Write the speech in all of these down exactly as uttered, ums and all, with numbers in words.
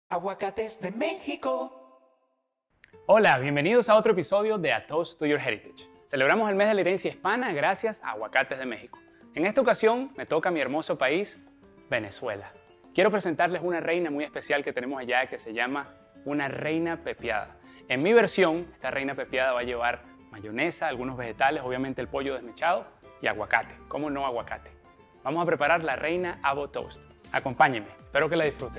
Aguacates de México. Hola, bienvenidos a otro episodio de A Toast to Your Heritage. Celebramos el mes de la herencia hispana gracias a Aguacates de México. En esta ocasión me toca mi hermoso país, Venezuela. Quiero presentarles una reina muy especial que tenemos allá que se llama una reina pepiada. En mi versión, esta reina pepiada va a llevar mayonesa, algunos vegetales, obviamente el pollo desmechado y aguacate. ¿Cómo no aguacate? Vamos a preparar la reina Avo Toast. Acompáñenme, espero que la disfruten.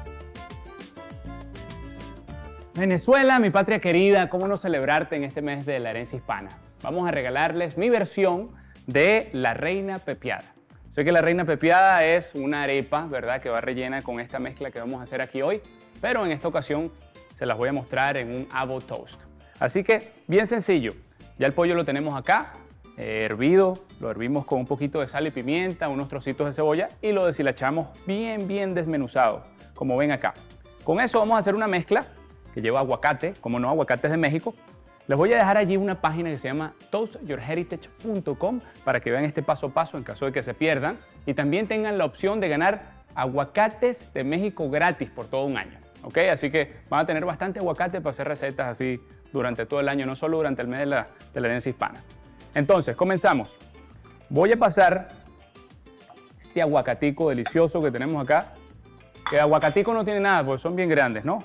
Venezuela, mi patria querida, ¿cómo no celebrarte en este mes de la herencia hispana? Vamos a regalarles mi versión de la reina pepiada. Sé que la reina pepiada es una arepa, ¿verdad?, que va rellena con esta mezcla que vamos a hacer aquí hoy, pero en esta ocasión se las voy a mostrar en un Avo Toast. Así que, bien sencillo, ya el pollo lo tenemos acá, eh, hervido, lo hervimos con un poquito de sal y pimienta, unos trocitos de cebolla y lo deshilachamos bien, bien desmenuzado, como ven acá. Con eso vamos a hacer una mezcla que lleva aguacate, como no, aguacates de México. Les voy a dejar allí una página que se llama toast your heritage punto com para que vean este paso a paso en caso de que se pierdan y también tengan la opción de ganar aguacates de México gratis por todo un año. ¿Ok? Así que van a tener bastante aguacate para hacer recetas así durante todo el año, no solo durante el mes de la, de la herencia hispana. Entonces, comenzamos. Voy a pasar este aguacatico delicioso que tenemos acá, que aguacatico no tiene nada porque son bien grandes, ¿no?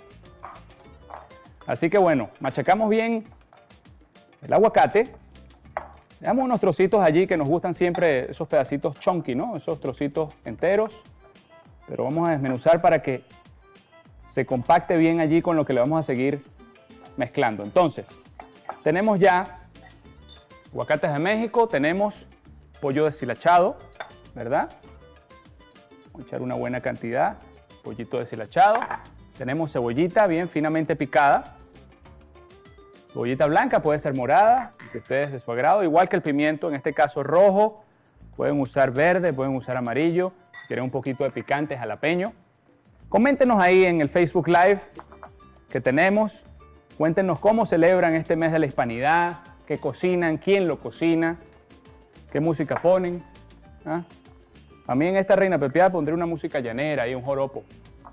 Así que bueno, machacamos bien el aguacate. Dejamos unos trocitos allí que nos gustan siempre, esos pedacitos chunky, ¿no? Esos trocitos enteros. Pero vamos a desmenuzar para que se compacte bien allí con lo que le vamos a seguir mezclando. Entonces, tenemos ya aguacates de México, tenemos pollo deshilachado, ¿verdad? Vamos a echar una buena cantidad, pollito deshilachado. Tenemos cebollita bien finamente picada. Cebollita blanca, puede ser morada, que ustedes de su agrado, igual que el pimiento, en este caso rojo. Pueden usar verde, pueden usar amarillo. Si quieren un poquito de picante, jalapeño. Coméntenos ahí en el Facebook Live que tenemos. Cuéntenos cómo celebran este mes de la hispanidad, qué cocinan, quién lo cocina, qué música ponen. ¿Ah? A mí en esta reina pepiada pondré una música llanera y un joropo.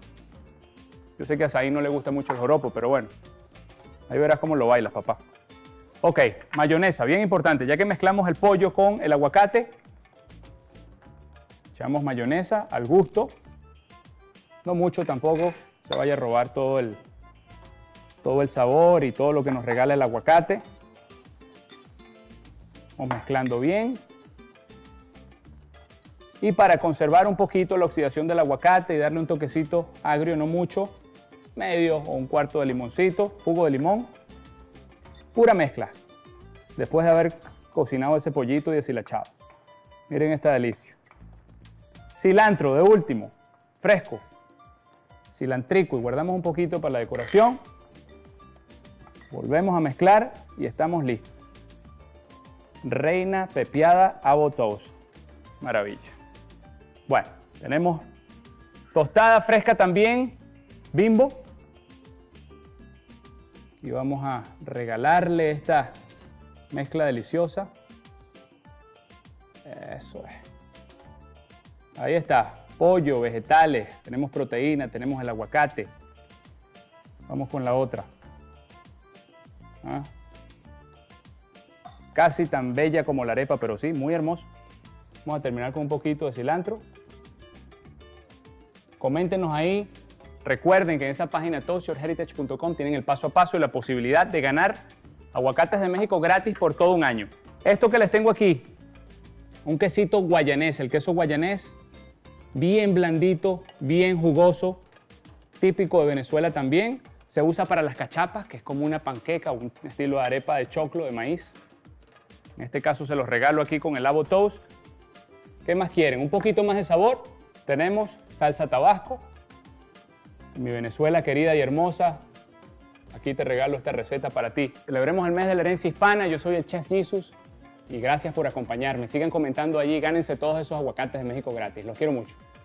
Yo sé que a Saí no le gusta mucho el joropo, pero bueno, ahí verás cómo lo bailas, papá. Ok, mayonesa, bien importante. Ya que mezclamos el pollo con el aguacate, echamos mayonesa al gusto. No mucho tampoco, se vaya a robar todo el, todo el sabor y todo lo que nos regala el aguacate. Vamos mezclando bien. Y para conservar un poquito la oxidación del aguacate y darle un toquecito agrio, no mucho, medio o un cuarto de limoncito, jugo de limón, pura mezcla, después de haber cocinado ese pollito y deshilachado. Miren esta delicia. Cilantro de último, fresco, cilantrico y guardamos un poquito para la decoración. Volvemos a mezclar y estamos listos. Reina pepiada Avo Toast. Maravilla. Bueno, tenemos tostada fresca también, Bimbo. Y vamos a regalarle esta mezcla deliciosa. Eso es. Ahí está, pollo, vegetales, tenemos proteína, tenemos el aguacate. Vamos con la otra. ¿Ah? Casi tan bella como la arepa, pero sí, muy hermoso. Vamos a terminar con un poquito de cilantro. Coméntenos ahí. Recuerden que en esa página toast your heritage punto com tienen el paso a paso y la posibilidad de ganar aguacates de México gratis por todo un año. Esto que les tengo aquí, un quesito guayanés. El queso guayanés, bien blandito, bien jugoso, típico de Venezuela también. Se usa para las cachapas, que es como una panqueca, un estilo de arepa de choclo, de maíz. En este caso se los regalo aquí con el Avo Toast. ¿Qué más quieren? Un poquito más de sabor. Tenemos salsa Tabasco. Mi Venezuela querida y hermosa, aquí te regalo esta receta para ti. Celebremos el mes de la herencia hispana. Yo soy el Chef Jesus y gracias por acompañarme. Sigan comentando allí y gánense todos esos aguacates de México gratis. Los quiero mucho.